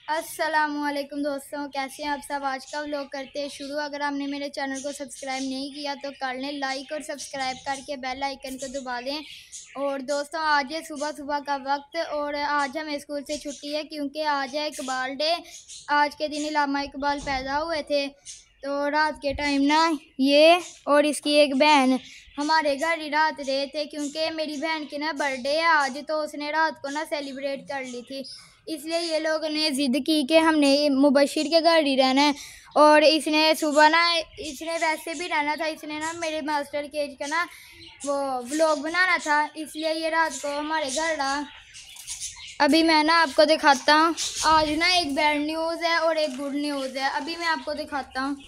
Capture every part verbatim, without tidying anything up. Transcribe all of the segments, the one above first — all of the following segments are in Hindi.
अस्सलामुअलैकुम दोस्तों, कैसे हैं आप सब। आज का व्लॉग करते हैं शुरू। अगर आपने मेरे चैनल को सब्सक्राइब नहीं किया तो कर लें, लाइक और सब्सक्राइब करके बेल आइकन को दबा दें। और दोस्तों आज है सुबह सुबह का वक्त और आज हमें स्कूल से छुट्टी है क्योंकि आज है इकबाल डे। आज के दिन इल्लामा इकबाल पैदा हुए थे। तो रात के टाइम ना ये और इसकी एक बहन हमारे घर ही रात रहे थे क्योंकि मेरी बहन की ना बर्थडे है आज, तो उसने रात को ना सेलिब्रेट कर ली थी। इसलिए ये लोग ने ज़िद की कि हमने मुबशिर के घर ही रहना है। और इसने सुबह ना इसने वैसे भी रहना था, इसने ना मेरे मास्टर केज का ना वो व्लॉग बनाना था, इसलिए ये रात को हमारे घर रहा। अभी मैं ना आपको दिखाता हूँ। आज ना एक बैड न्यूज़ है और एक गुड न्यूज़ है, अभी मैं आपको दिखाता हूँ।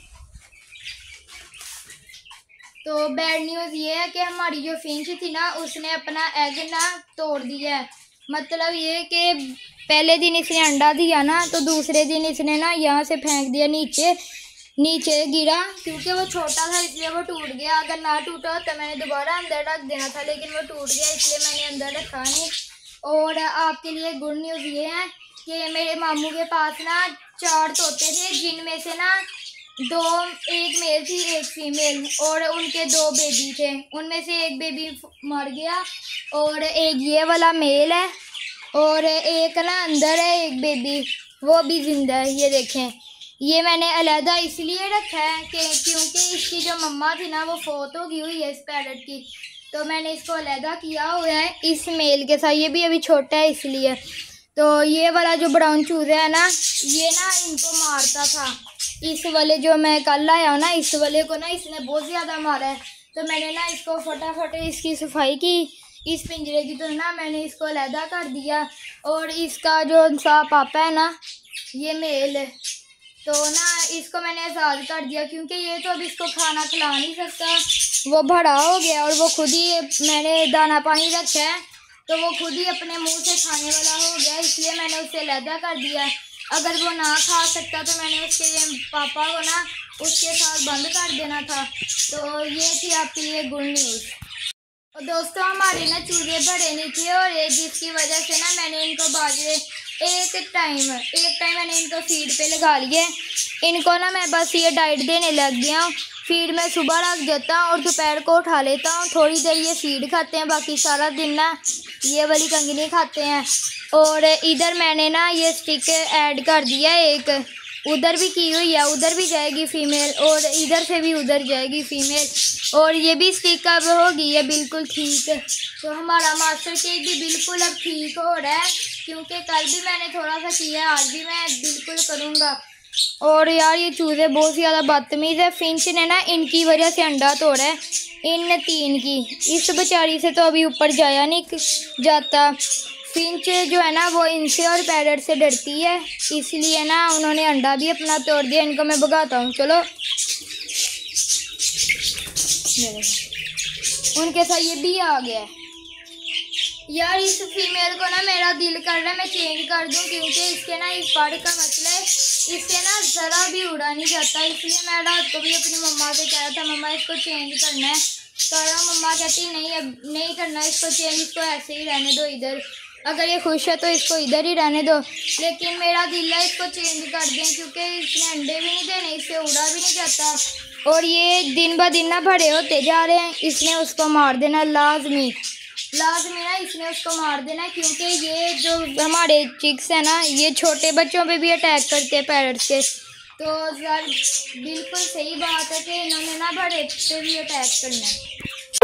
तो बैड न्यूज़ ये है कि हमारी जो फिंच थी ना उसने अपना एग ना तोड़ दिया है। मतलब ये कि पहले दिन इसने अंडा दिया ना तो दूसरे दिन इसने ना यहाँ से फेंक दिया, नीचे नीचे गिरा क्योंकि वो छोटा था इसलिए वो टूट गया। अगर ना टूटा तो मैंने दोबारा अंदर रख देना था, लेकिन वो टूट गया इसलिए मैंने अंदर रखा नहीं। और आपके लिए गुड न्यूज़ ये है कि मेरे मामू के पास ना चार तोते थे, जिनमें से ना दो एक मेल थी एक फीमेल और उनके दो बेबी थे। उनमें से एक बेबी मर गया और एक ये वाला मेल है और एक ना अंदर है एक बेबी, वो भी जिंदा है। ये देखें, ये मैंने अलहदा इसलिए रखा है कि क्योंकि इसकी जो मम्मा थी ना वो फोत हो गई हुई है इस पैरट की, तो मैंने इसको अलहदा किया हुआ है इस मेल के साथ। ये भी अभी छोटा है इसलिए। तो ये वाला जो ब्राउन चूजा है ना ये ना इनको मारता था। इस वाले जो मैं कल आया हूँ ना इस वाले को ना इसने बहुत ज़्यादा मारा है, तो मैंने ना इसको फटाफट इसकी सफाई की इस पिंजरे की, तो ना मैंने इसको अलहदा कर दिया। और इसका जो सा पापा है ना ये मेल है, तो ना इसको मैंने आज़ाद कर दिया क्योंकि ये तो अब इसको खाना खिला नहीं सकता, वो बड़ा हो गया और वो खुद ही, मैंने दाना पानी रखा है तो वो खुद ही अपने मुंह से खाने वाला हो गया, इसलिए मैंने उसे अलहदा कर दिया। अगर वो ना खा सकता तो मैंने उसके पापा को ना उसके साथ बंद कर देना था। तो ये थी आपके लिए गुड न्यूज़। और दोस्तों हमारे ना चूजे बड़े नहीं थे और जिसकी वजह से ना मैंने इनको बाजरे एक टाइम एक टाइम मैंने इनको फीड पे लगा लिए। इनको ना मैं बस ये डाइट देने लग गया हूँ। फीड में सुबह रख देता हूँ और दोपहर को उठा लेता हूँ, थोड़ी देर ये फीड खाते हैं, बाकी सारा दिन ना ये वाली कंगनी खाते हैं। और इधर मैंने ना ये स्टिक ऐड कर दिया, एक उधर भी की हुई है, उधर भी जाएगी फीमेल और इधर से भी उधर जाएगी फीमेल। और ये भी स्टिक अब होगी है बिल्कुल ठीक। तो हमारा मास्टर केक भी बिल्कुल अब ठीक हो रहा है क्योंकि कल भी मैंने थोड़ा सा किया, आज भी मैं बिल्कुल करूँगा। और यार ये चूज़े बहुत ज़्यादा बदतमीज़ है। फिंच ने ना इनकी वजह से अंडा तोड़ा है, इन तीन की। इस बेचारी से तो अभी ऊपर जाया नहीं जाता। फिंच जो है ना वो इनसे और पैरट से डरती है, इसलिए ना उन्होंने अंडा भी अपना तोड़ दिया। इनको मैं भगाता हूँ, चलो उनके साथ ये भी आ गया है। यार इस फीमेल को ना मेरा दिल कर रहा है मैं चेंज कर दूं क्योंकि इसके ना इस बार का मसला है, इससे ना ज़रा भी उड़ा नहीं जाता। इसलिए मैं रात को भी अपनी मम्मा से कह रहा था मम्मा इसको चेंज करना है, तो मम्मा कहती नहीं अब नहीं करना इसको चेंज, इसको ऐसे ही रहने दो इधर, अगर ये खुश है तो इसको इधर ही रहने दो। लेकिन मेरा दिल है इसको चेंज कर दें क्योंकि इसने अंडे भी नहीं देने, इससे उड़ा भी नहीं जाता और ये दिन ब दिन ना बड़े होते जा रहे हैं। इसने उसको मार देना लाजमी लाजमी ना इसने उसको मार देना क्योंकि ये जो हमारे चिक्स है ना ये छोटे बच्चों पे भी अटैक करते हैं पैरट्स के। तो यार बिल्कुल सही बात है कि इन्होंने ना बड़े पे भी अटैक करना है।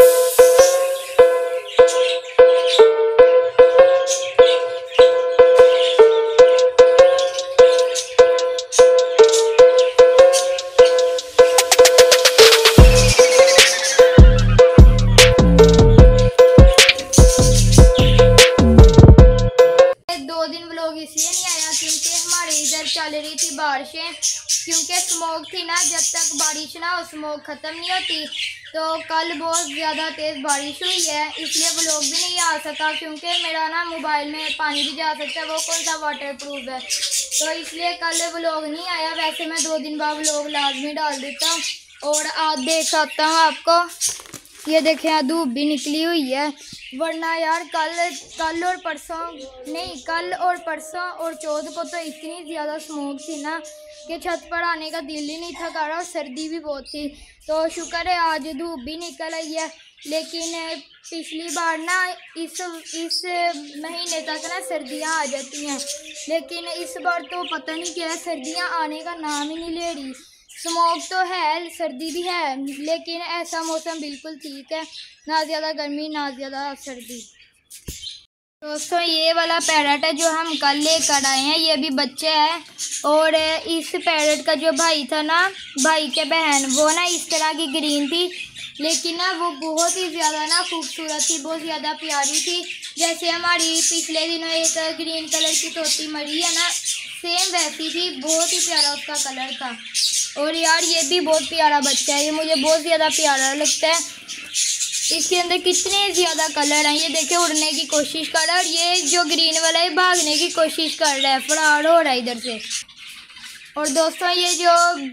इसलिए नहीं आया क्योंकि हमारे इधर चल रही थी बारिशें, क्योंकि स्मोक थी ना, जब तक बारिश ना हो स्मोक ख़त्म नहीं होती। तो कल बहुत ज़्यादा तेज़ बारिश हुई है इसलिए व्लॉग भी नहीं आ सका क्योंकि मेरा ना मोबाइल में पानी भी जा सकता है, वो कौन सा वाटर प्रूफ है, तो इसलिए कल व्लॉग नहीं आया। वैसे मैं दो दिन बाद व्लॉग लाजमी डाल देता हूँ। और आज देख सकता हूँ आपको, ये देखें धूप भी निकली हुई है वरना यार कल कल और परसों नहीं कल और परसों और चौथ को तो इतनी ज़्यादा स्मोक थी ना कि छत पर आने का दिल ही नहीं था कर रहा, और सर्दी भी बहुत थी। तो शुक्र है आज धूप भी निकल आई है। लेकिन पिछली बार ना इस इस महीने तक ना सर्दियां आ जाती हैं, लेकिन इस बार तो पता नहीं क्या है, सर्दियां आने का नाम ही नहीं ले रही। स्मोक तो है, सर्दी भी है, लेकिन ऐसा मौसम बिल्कुल ठीक है, ना ज़्यादा गर्मी ना ज़्यादा सर्दी। दोस्तों ये वाला पैरट है जो हम कल लेकर आए हैं, ये भी बच्चे हैं। और इस पैरट का जो भाई था ना, भाई के बहन, वो ना इस तरह की ग्रीन थी, लेकिन ना वो बहुत ही ज़्यादा ना खूबसूरत थी, बहुत ज़्यादा प्यारी थी। जैसे हमारी पिछले दिनों एक ग्रीन कलर की तोती मरी है ना, सेम वैसी थी, बहुत ही प्यारा उसका कलर था। और यार ये भी बहुत प्यारा बच्चा है, ये मुझे बहुत ज़्यादा प्यारा लगता है। इसके अंदर कितने ज़्यादा कलर हैं, ये देखे उड़ने की कोशिश कर रहा है, और ये जो ग्रीन वाला है भागने की कोशिश कर रहा है, फरार हो रहा है इधर से। और दोस्तों ये जो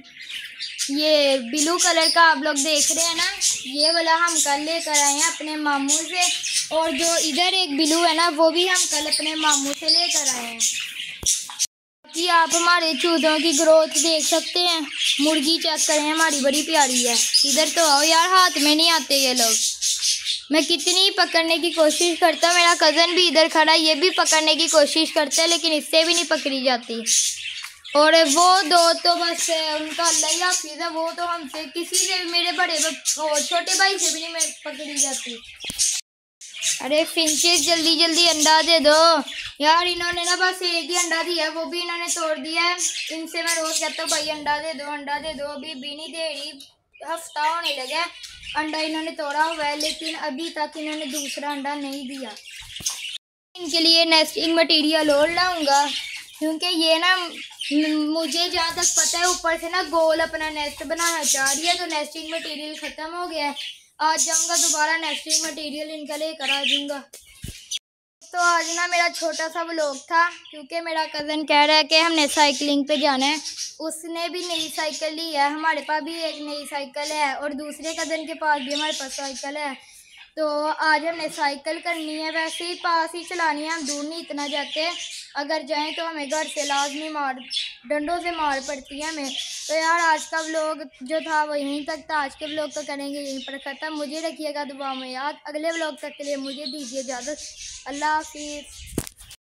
ये ब्लू कलर का आप लोग देख रहे हैं ना, ये वाला हम कल लेकर आए हैं अपने मामू से। और जो इधर एक ब्लू है ना, वो भी हम कल अपने मामू से लेकर आए हैं। कि आप हमारे चूज़ों की ग्रोथ देख सकते हैं। मुर्गी चेक करें, हमारी बड़ी प्यारी है। इधर तो आओ यार, हाथ में नहीं आते ये लोग। मैं कितनी पकड़ने की कोशिश करता हूँ, मेरा कज़न भी इधर खड़ा है, ये भी पकड़ने की कोशिश करता है, लेकिन इससे भी नहीं पकड़ी जाती। और वो दो तो बस उनका अल्लाह ही हाफिज़ है, वो तो हमसे किसी से भी, मेरे बड़े और छोटे भाई से भी नहीं पकड़ी जाती। अरे फिंचेस जल्दी जल्दी अंडा दे दो यार, इन्होंने ना बस एक ही अंडा दिया है, वो भी इन्होंने तोड़ दिया है। इनसे मैं रोज़ कहता हूँ भाई अंडा दे दो अंडा दे दो, अभी भी नहीं दे रही, हफ्ता होने लगा अंडा इन्होंने तोड़ा हुआ है, लेकिन अभी तक इन्होंने दूसरा अंडा नहीं दिया। इनके लिए नेस्टिंग मटेरियल और लाऊंगा, क्योंकि ये ना मुझे जहाँ तक पता है ऊपर से ना गोल अपना नेस्ट बनाना चाह रही है, तो नेस्टिंग मटेरियल ख़त्म हो गया है। आज जाऊँगा दोबारा नेस्टिंग मटेरियल इनका लेकर आ जाऊँगा। तो आज ना मेरा छोटा सा व्लॉग था, क्योंकि मेरा कज़न कह रहा है कि हमने साइकिलिंग पे जाना है। उसने भी नई साइकिल ली है, हमारे पास भी एक नई साइकिल है, और दूसरे कज़न के पास भी हमारे पास साइकिल है। तो आज हमने साइकिल करनी है, वैसे ही पास ही चलानी है, हम दूर नहीं इतना जाते। अगर जाएं तो हमें घर से लाजमी मार डंडों से मार पड़ती है हमें। तो यार आज का व्लॉग जो था वो यहीं तक था, आज के व्लॉग को करेंगे यहीं पर ख़त्म। मुझे रखिएगा दुआ में याद, अगले व्लॉग तक के लिए मुझे दीजिए इजाज़त। अल्लाह हाफिज़।